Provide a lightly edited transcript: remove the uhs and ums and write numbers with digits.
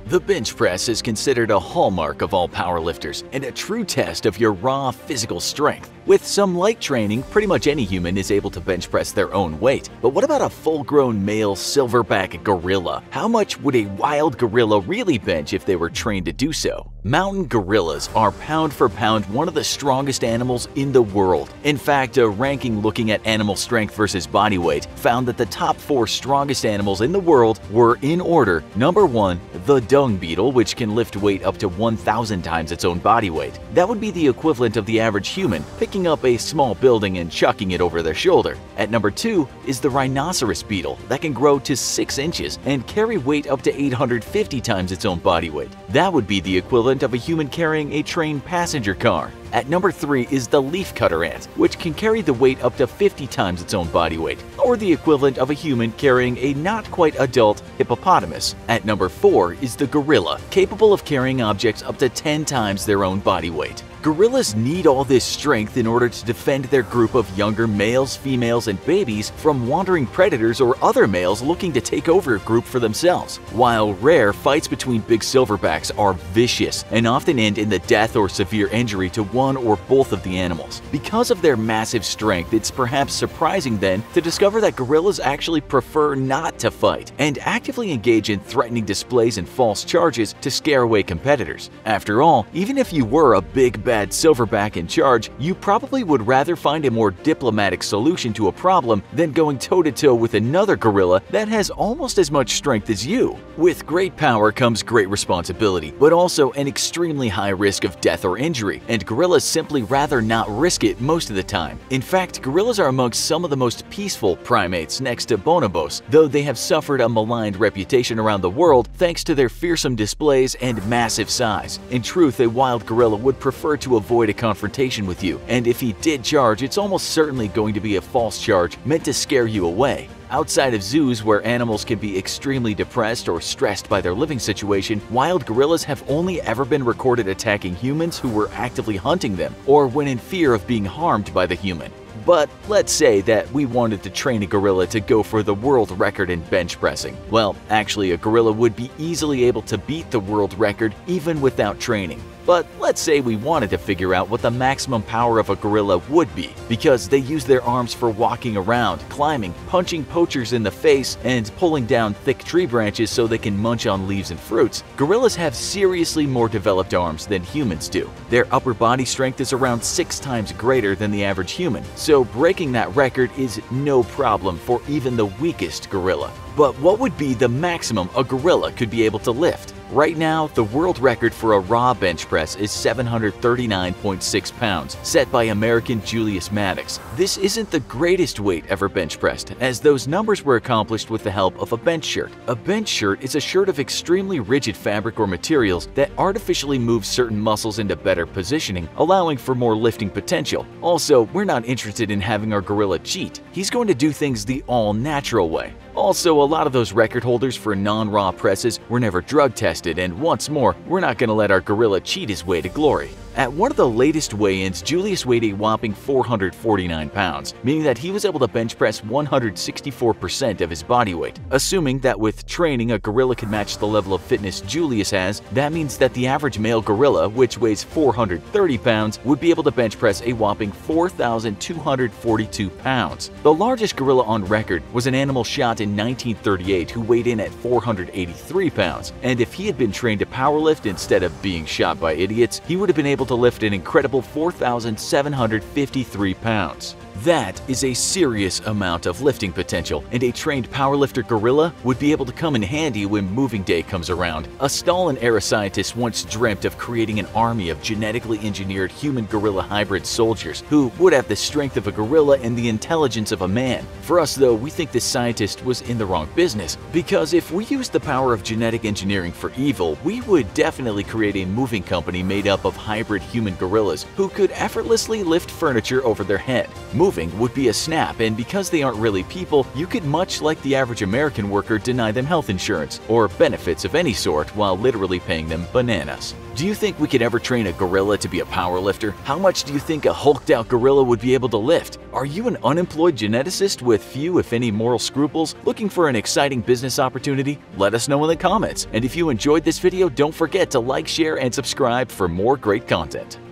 The bench press is considered a hallmark of all powerlifters and a true test of your raw physical strength. With some light training, pretty much any human is able to bench press their own weight. But what about a full-grown male silverback gorilla? How much would a wild gorilla really bench if they were trained to do so? Mountain gorillas are pound for pound one of the strongest animals in the world. In fact, a ranking looking at animal strength versus body weight found that the top 4 strongest animals in the world were in order: number 1, the dung beetle, which can lift weight up to 1,000 times its own body weight. That would be the equivalent of the average human picking up a small building and chucking it over their shoulder. At number 2 is the rhinoceros beetle that can grow to 6 inches and carry weight up to 850 times its own body weight. That would be the equivalent of a human carrying a train passenger car. At number 3 is the leafcutter ant, which can carry the weight up to 50 times its own body weight, or the equivalent of a human carrying a not quite adult hippopotamus. At number 4 is the gorilla, capable of carrying objects up to 10 times their own body weight. Gorillas need all this strength in order to defend their group of younger males, females, and babies from wandering predators or other males looking to take over a group for themselves. While rare, fights between big silverbacks are vicious and often end in the death or severe injury to one or both of the animals. Because of their massive strength, it's perhaps surprising then to discover that gorillas actually prefer not to fight and actively engage in threatening displays and false charges to scare away competitors. After all, even if you were a big bad silverback in charge, you probably would rather find a more diplomatic solution to a problem than going toe-to-toe with another gorilla that has almost as much strength as you. With great power comes great responsibility, but also an extremely high risk of death or injury, and gorillas simply rather not risk it most of the time. In fact, gorillas are amongst some of the most peaceful primates next to bonobos, though they have suffered a maligned reputation around the world thanks to their fearsome displays and massive size. In truth, a wild gorilla would prefer to avoid a confrontation with you, and if he did charge, it's almost certainly going to be a false charge meant to scare you away. Outside of zoos where animals can be extremely depressed or stressed by their living situation, wild gorillas have only ever been recorded attacking humans who were actively hunting them or when in fear of being harmed by the human. But let's say that we wanted to train a gorilla to go for the world record in bench pressing. Well, actually, a gorilla would be easily able to beat the world record even without training. But let's say we wanted to figure out what the maximum power of a gorilla would be, because they use their arms for walking around, climbing, punching poachers in the face, and pulling down thick tree branches so they can munch on leaves and fruits. Gorillas have seriously more developed arms than humans do. Their upper body strength is around 6 times greater than the average human, so breaking that record is no problem for even the weakest gorilla. But what would be the maximum a gorilla could be able to lift? Right now, the world record for a raw bench press is 739.6 pounds, set by American Julius Maddox. This isn't the greatest weight ever bench pressed, as those numbers were accomplished with the help of a bench shirt. A bench shirt is a shirt of extremely rigid fabric or materials that artificially moves certain muscles into better positioning, allowing for more lifting potential. Also, we're not interested in having our gorilla cheat. He's going to do things the all-natural way. Also, a lot of those record holders for non-raw presses were never drug tested, and once more, we're not going to let our gorilla cheat his way to glory. At one of the latest weigh-ins, Julius weighed a whopping 449 pounds, meaning that he was able to bench press 164% of his body weight. Assuming that with training a gorilla could match the level of fitness Julius has, that means that the average male gorilla, which weighs 430 pounds, would be able to bench press a whopping 4,242 pounds. The largest gorilla on record was an animal shot in 1938 who weighed in at 483 pounds, and if he had been trained to powerlift instead of being shot by idiots, he would have been able to lift an incredible 4,753 pounds. That is a serious amount of lifting potential, and a trained powerlifter gorilla would be able to come in handy when moving day comes around. A Stalin-era scientist once dreamt of creating an army of genetically engineered human-gorilla hybrid soldiers who would have the strength of a gorilla and the intelligence of a man. For us, though, we think this scientist was in the wrong business, because if we used the power of genetic engineering for evil, we would definitely create a moving company made up of hybrid human gorillas who could effortlessly lift furniture over their head. moving would be a snap, and because they aren't really people, you could, much like the average American worker, deny them health insurance or benefits of any sort while literally paying them bananas. Do you think we could ever train a gorilla to be a powerlifter? How much do you think a hulked out gorilla would be able to lift? Are you an unemployed geneticist with few, if any, moral scruples looking for an exciting business opportunity? Let us know in the comments. And if you enjoyed this video, don't forget to like, share, and subscribe for more great content.